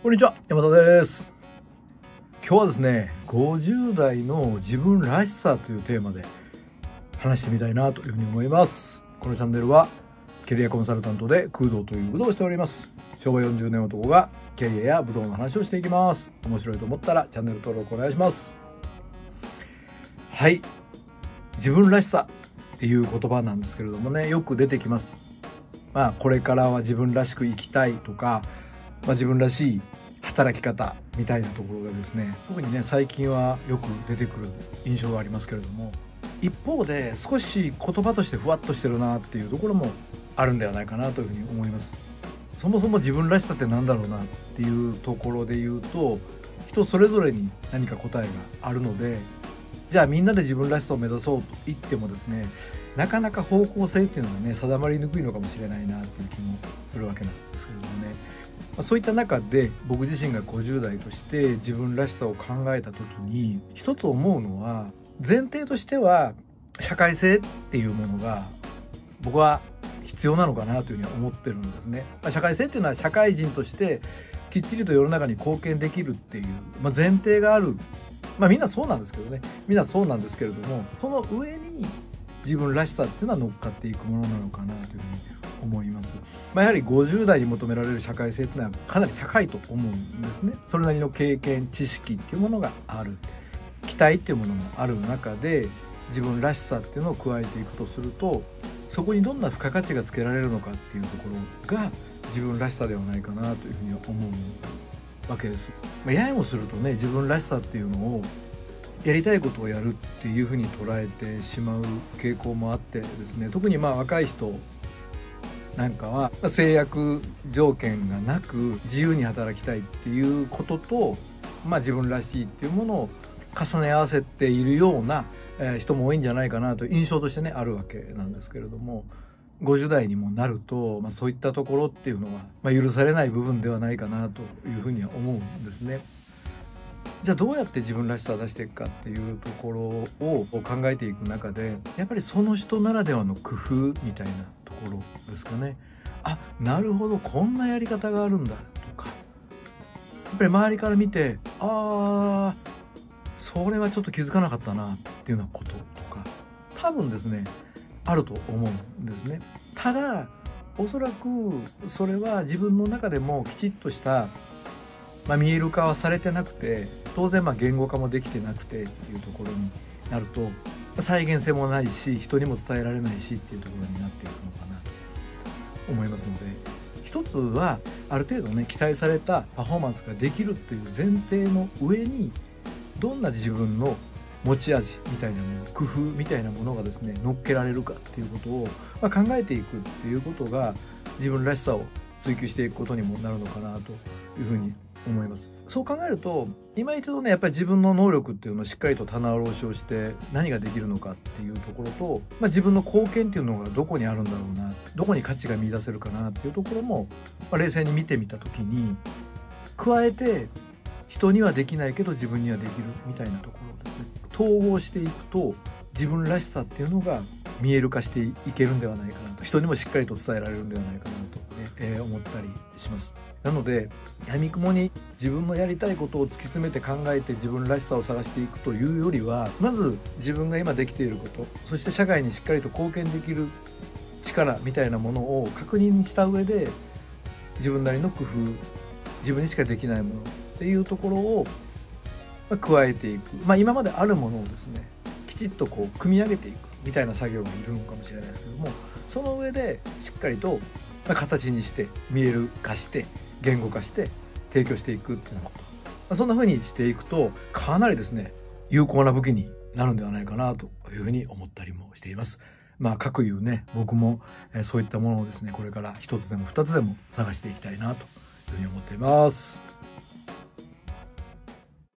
こんにちは、山田です。今日はですね、50代の自分らしさというテーマで話してみたいなというふうに思います。このチャンネルはキャリアコンサルタントで空洞という武道をしております。昭和40年男がキャリアや武道の話をしていきます。面白いと思ったらチャンネル登録お願いします。はい、自分らしさっていう言葉なんですけれどもね、よく出てきます。これからは自分らしく生きたいとか、自分らしい働き方みたいなところがですね、特にね最近はよく出てくる印象がありますけれども、一方で少し言葉としてふわっとしてるなっていうところもあるんではないかなというふうに思います。そもそも自分らしさって何だろうなっていうところで言うと、人それぞれに何か答えがあるので、じゃあみんなで自分らしさを目指そうと言ってもですね、なかなか方向性っていうのがね定まりにくいのかもしれないなっていう気もするわけなんですけれどもね。そういった中で僕自身が50代として自分らしさを考えた時に一つ思うのは、前提としては社会性っていうものが僕は必要なのかなというふうに思ってるんですね。社会性っていうのは社会人としてきっちりと世の中に貢献できるっていう、前提がある。みんなそうなんですけどね、みんなそうなんですけれども、その上に自分らしさっていうのは乗っかっていくものなのかなというふうに思います。やはり50代に求められる社会性っていうのはかなり高いと思うんですね。それなりの経験知識っていうものがある、期待っていうものもある中で自分らしさっていうのを加えていくとすると、そこにどんな付加価値がつけられるのかっていうところが自分らしさではないかなというふうに思うわけです。ややもするとね、自分らしさっていうのをやりたいことをやるっていうふうに捉えてしまう傾向もあってですね、特に若い人なんかは制約条件がなく自由に働きたいっていうことと、自分らしいっていうものを重ね合わせているような人も多いんじゃないかなという印象としてねあるわけなんですけれども、50代にもなると、そういったところっていうのは、許されない部分ではないかなというふうには思うんですね。じゃあどうやって自分らしさを出していくかっていうところを考えていく中で、やっぱりその人ならではの工夫みたいなところですかね。なるほど、こんなやり方があるんだとか、やっぱり周りから見てそれはちょっと気づかなかったなっていうようなこととか多分ですねあると思うんですね。ただおそらくそれは自分の中でもきちっとした見える化はされてなくて、当然言語化もできてなくてっていうところになると、再現性もないし人にも伝えられないしっていうところになっていくのかなと思いますので、一つはある程度ね期待されたパフォーマンスができるっていう前提の上に、どんな自分の持ち味みたいなもの、工夫みたいなものがですね乗っけられるかっていうことを、考えていくっていうことが自分らしさを追求していくことにもなるのかなというふうに思います。そう考えると今一度ねやっぱり自分の能力っていうのをしっかりと棚卸しをして何ができるのかっていうところと、自分の貢献っていうのがどこにあるんだろうな、どこに価値が見出せるかなっていうところも、冷静に見てみた時に加えて、人にはできないけど自分にはできるみたいなところですね、統合していくと自分らしさっていうのが見える化していけるんではないかなと、人にもしっかりと伝えられるんではないかなと、思ったりします。なので闇雲に自分のやりたいことを突き詰めて考えて自分らしさを探していくというよりは、まず自分が今できていること、そして社会にしっかりと貢献できる力みたいなものを確認した上で、自分なりの工夫、自分にしかできないものっていうところを加えていく、今まであるものをですねきちっと組み上げていくみたいな作業がいるのかもしれないですけども、その上でしっかりと形にして見える化して言語化して提供していくっていうようなこと、そんな風にしていくとかなりですね有効な武器になるんではないかなというふうに思ったりもしています。かくいうね僕もそういったものをですねこれから一つでも二つでも探していきたいなというふうに思っています。